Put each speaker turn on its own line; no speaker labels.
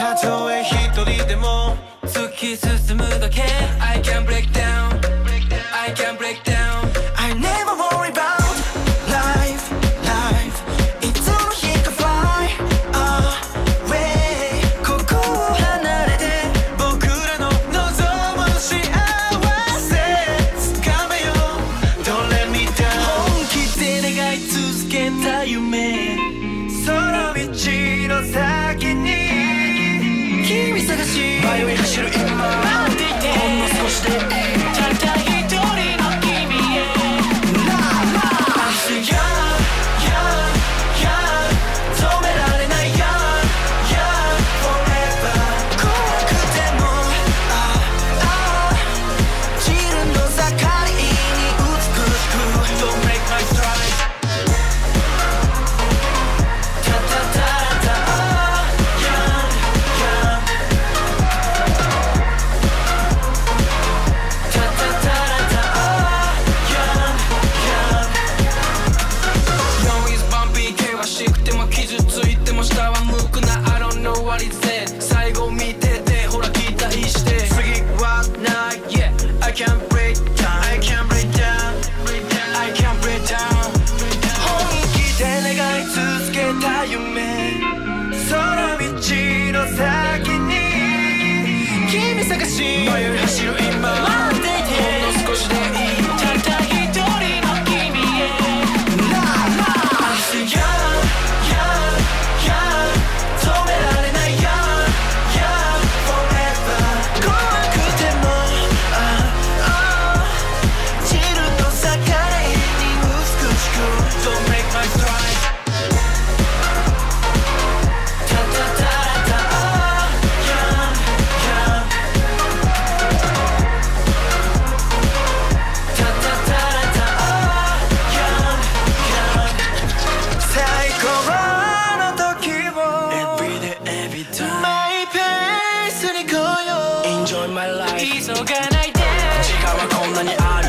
たとえ一人でも突き進むだけ I can break down I can break down I never worry about lifeいつの日か fly away ここを離れて僕らの望む幸せ掴めよ Don't let me down 本気で願い続けた夢その道の先に君探し迷い走る今待っていてほんの少しでいいたった一人の君へ I'm still young 止められない young forever 怖くても自分の盛りに美しく Don't break my stride最後見ててほら期待して次はない Yeah I can't break down I can't break down I can't break down 本気で願い続けた夢その道の先に君探し迷い走る今待っていてほんの少しでいいたった一人の君へ I'm still young 止められない急がないで時間はこんなにある